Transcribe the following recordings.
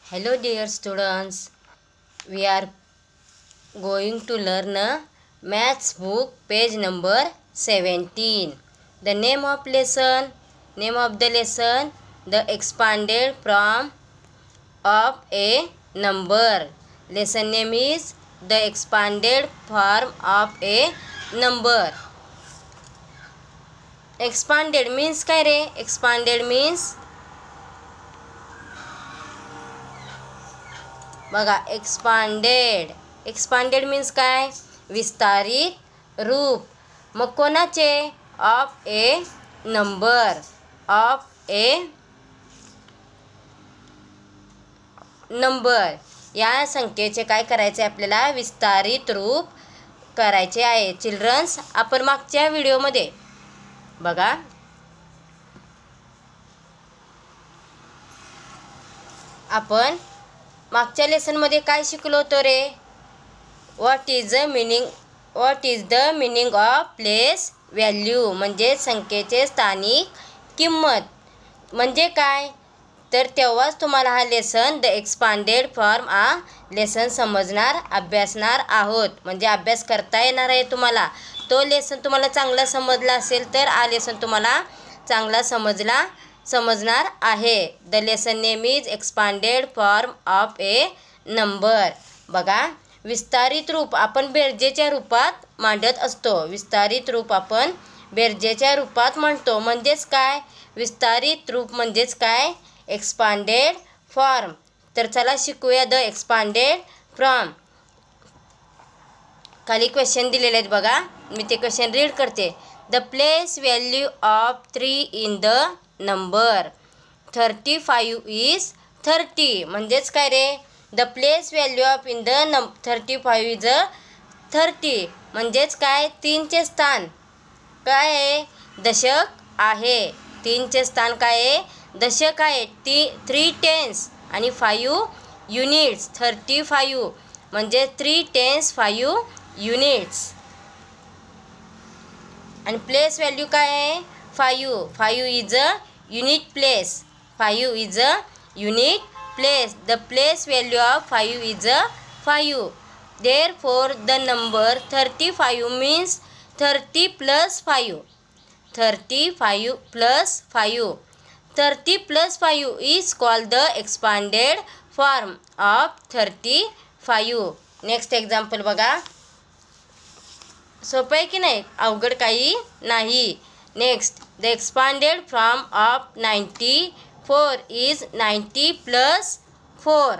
Hello dear students, we are going to learn a maths book page number 17. The name of the lesson, the expanded form of a number. Lesson name is the expanded form of a number. Expanded means काय रे? Expanded means बघा expanded means काय? विस्तारित रूप. मग कोणाचे? Of a number. Of a number या संख्येचे काय करायचे आपल्याला? विस्तारित रूप करायचे आहे. चिल्ड्रन्स, आपण मागच्या व्हिडिओमध्ये बघा आपण मागच्या लेसनमध्ये काय शिकलो होतो रे? What is the meaning of place value म्हणजे संख्येचे स्थानिक किंमत म्हणजे काय? तर तेव्हाच तुम्हाला हा lesson the expanded form lesson समजणार, अभ्यासणार आहोत. म्हणजे अभ्यास करता येणार आहे तुम्हाला. तो लेसन तुम्हाला चांगला समजला असेल तर हा लेसन तुम्हाला चांगला समजणार आहे. The lesson name is expanded form of a number. बघा, विस्तारित रूप आपण बेरजेच्या रूपात मांडत असतो. विस्तारित रूप आपण बेरजेच्या रूपात म्हणतो. म्हणजेच काय? विस्तारित रूप म्हणजेच काय? Expanded form. तर चला शिकूया द एक्सपांडेड फॉर्म. खाली क्वेश्चन दिलेले आहेत बघा, मी ते क्वेश्चन रीड करते. The place value of 3 in the number 35 is 30. म्हणजेच काय रे? The place value of in the 35 is 30. म्हणजेच काय? 3चे स्थान काय आहे? दशक आहे. 3चे स्थान काय आहे? दशक आहे. 3 टेन्स आणि 5 युनिट्स. 35 म्हणजे 3 टेन्स 5 युनिट्स. आणि प्लेस व्हॅल्यू काय आहे? 5 is a unit place. 5 is a unit place. The place value of 5 is 5. Therefore the number 35 means 30 plus 5. 35 plus 5. 30 plus 5 is called the expanded form of 35. Next example बघा. सोपं आहे की नाही? अवघड काही नाही. Next, the expanded form of 94 is 90 plus 4.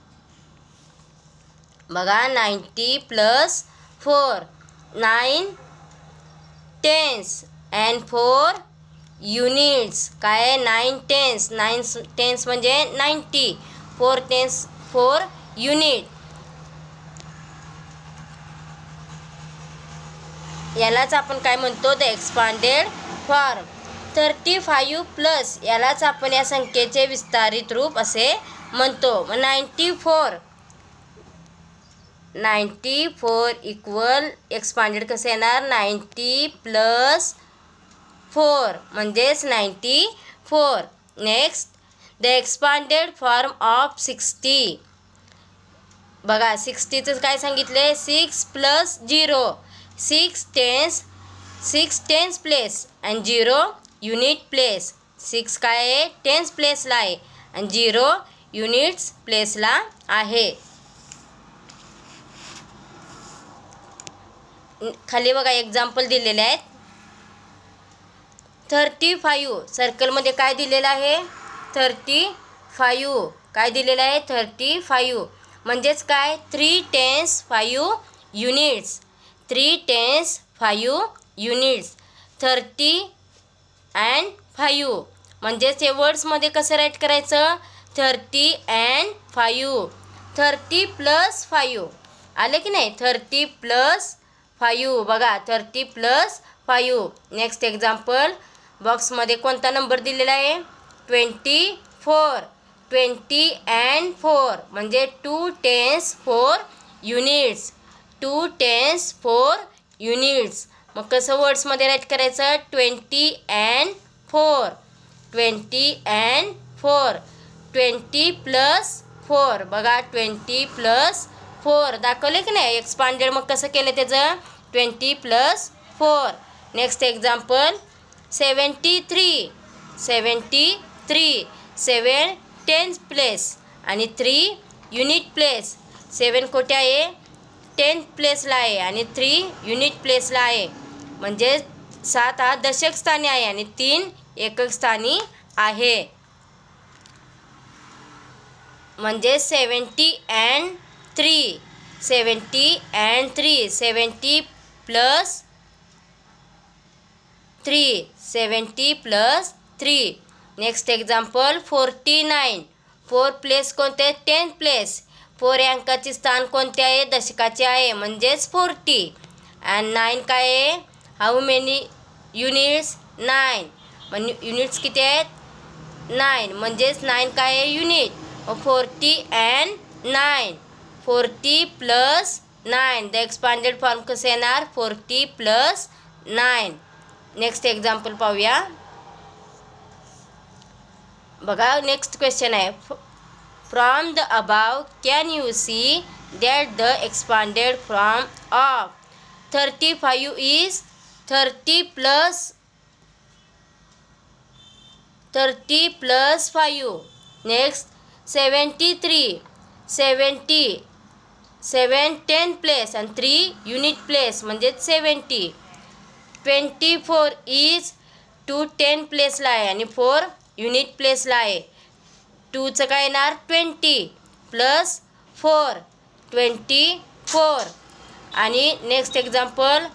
बघा, 90 plus 4. 9 tense and 4 units. काय आहे? 9 टेन्स. 9 टेन्स म्हणजे 90. 4 टेन्स 4 युनिट. यालाच आपण काय म्हणतो? The expanded form. 35 प्लस यालाच आपण या संख्येचे विस्तारित रूप असे म्हणतो. 94 इक्वल एक्सपांडेड कसं येणार? 90 प्लस 4 म्हणजेच 94. Next, the expanded form of 60. बघा, 60चं काय सांगितले? 6 प्लस 0. 6 टेन्स प्लेस आणि 0 युनिट प्लेस. 6 काय आहे? टेन्स प्लेसला आहे आणि 0 युनिट्स प्लेसला आहे. खाली बघा एक्झाम्पल दिलेले आहेत. 35 सर्कलमध्ये काय दिलेलं आहे? 35 काय दिलेलं आहे? 35 म्हणजेच काय? 3 tens 5 units. 3 tens 5 units. 30 and 5 म्हणजेच हे वर्ड्समध्ये कसं राईट करायचं? 30 अँड 5. 30 प्लस 5 आले की नाही? 30 प्लस 5. बघा, 30 प्लस 5. Next example. बॉक्समध्ये कोणता नंबर दिलेला आहे? 24. 20 अँड 4 म्हणजे 2 टेन्स 4 युनिट्स. 2 tense 4 units. मग कसं वर्ड्समध्ये राईट करायचं? 20 अँड 4. 20 अँड 4. 20 प्लस 4. बघा 20 + 4 दाखवले की नाही. एक्सपांडेड मग कसं केलं त्याचं 20 + 4. Next example 73. 7 टेन्स प्लेस आणि 3 युनिट प्लेस. 7 कोठे आहे 10th प्लेसला आहे आणि 3 युनिट प्लेसला आहे. म्हणजे 7 हा दशक स्थानी आहे आणि 3 एकक स्थानी आहे. म्हणजे 70 and 3. 70 and 3. 70 + 3. 70 + 3. Next example 49. 4 place कोणते 10th प्लेस. 4 या अंकाचे स्थान कोणते आहे दशकाचे आहे म्हणजेच 40. अँड 9 काय आहे हाऊ मेनी युनिट्स 9. म्हणजे युनिट्स किती आहेत 9 म्हणजेच 9 काय आहे unit. 40 and 9. 40 + 9. The expanded form कसं येणार 40 + 9. नेक्स्ट एक्झाम्पल पाहूया. बघा नेक्स्ट क्वेश्चन आहे. From the above can you see that the expanded form of 35 is 30 + 5. Next 73. 7 10th place आणि 3 युनिट प्लेस म्हणजे 70. 24 इज 2 10th प्लेसला आहे आणि 4 युनिट प्लेसला आहे. 2चं काय येणार 20 + 4 24. आणि नेक्स्ट एक्झाम्पल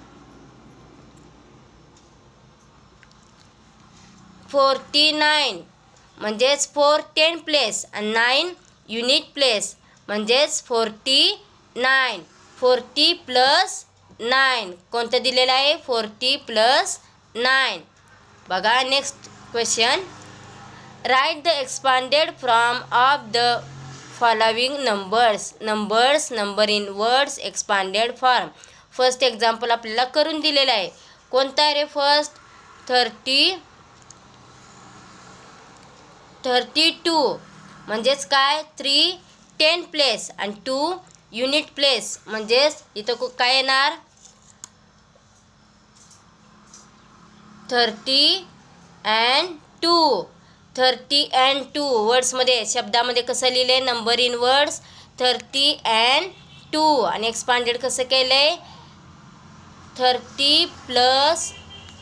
49 म्हणजेच 4 10th प्लेस आणि 9 युनिट प्लेस म्हणजेच 49. 40 + 9 कोणतं दिलेलं आहे 40 + 9. बघा next question. Write the expanded form of the following numbers. Number in words expanded form. First example आपल्याला करून दिलेलं आहे. कोणता आहे रे फर्स्ट 32 म्हणजेच काय 3 10th प्लेस आणि 2 युनिट प्लेस म्हणजेच इथं काय येणार 30 and 2. 30 and 2 वर्ड्समध्ये शब्दामध्ये कसं लिहिले नंबर इन वर्ड्स 30 and 2. आणि एक्सपांडेड कसं केलं आहे 30 +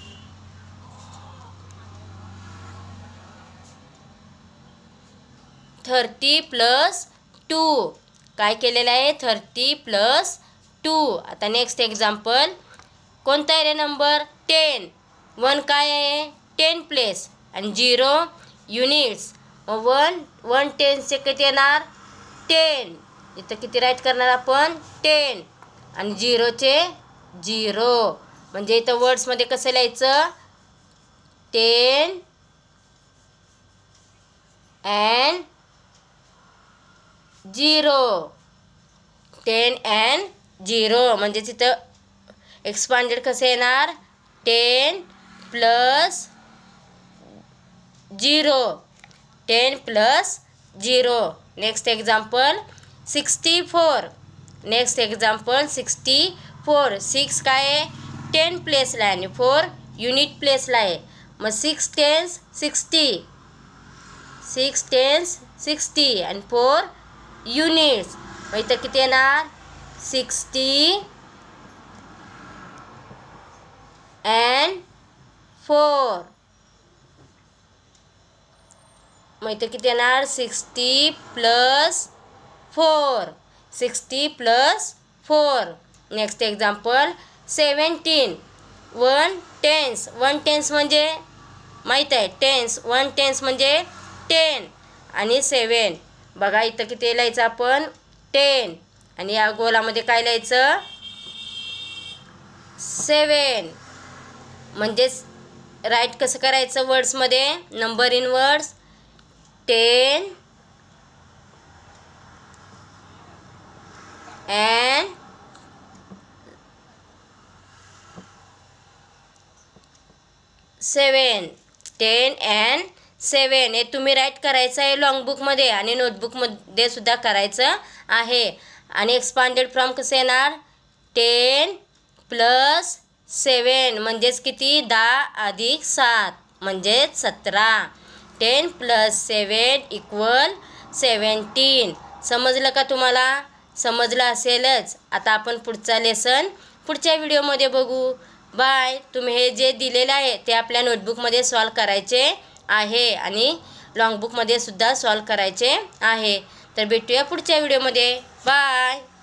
2 काय केलेलं आहे 30 + 2. आता नेक्स्ट एक्झाम्पल कोणता आहे रे नंबर 10. 1 काय आहे 10th प्लेस आणि 0 युनिट्स. 1 10चे किती येणार 10. इथं किती राईट करणार आपण 10 आणि 0चे 0. म्हणजे इथं वर्ड्समध्ये कसं लिहायचं 10 and 0. 10 and 0 म्हणजे तिथं एक्सपांडेड कसं येणार 10 + 0. 10 + 0. Next example 64. Next example 64. 6 काय आहे 10th प्लेसला आहे आणि 4 युनिट प्लेसला आहे. मग 6 10 60. 6 10 60 आणि 4 युनिट्स. मग इथं किती येणार 60 and 4. मग इथं किती येणार 60 + 4. 60 + 4. Next example 17. 1 10th. 1 10th म्हणजे माहीत आहे 10th. 1 10th म्हणजे 10 आणि 7. बघा इथं किती लिहायचं आपण 10 आणि या गोलामध्ये काय लिहायचं 7. म्हणजेच राईट कसं करायचं वर्ड्समध्ये number in words 10 and 7. 10 and 7 हे तुम्ही राईट करायचं आहे लॉंग बुकमध्ये आणि नोटबुकमध्ये सुद्धा करायचं आहे. आणि एक्सपांडेड फ्रॉम कसं येणार? 10 + 7 म्हणजेच किती? 10 + 7 म्हणजेच 17. 10 + 7 = 17. समजलं का तुम्हाला? समजलं असेलच. आता आपण पुढचा लेसन पुढच्या व्हिडिओमध्ये बघू. बाय. तुम्ही हे जे दिलेलं आहे ते आपल्या नोटबुकमध्ये सॉल्व करायचे आहे आणि लॉंग बुकमध्ये सुद्धा सॉल्व करायचे आहे. तर भेटूया पुढच्या व्हिडिओमध्ये. बाय.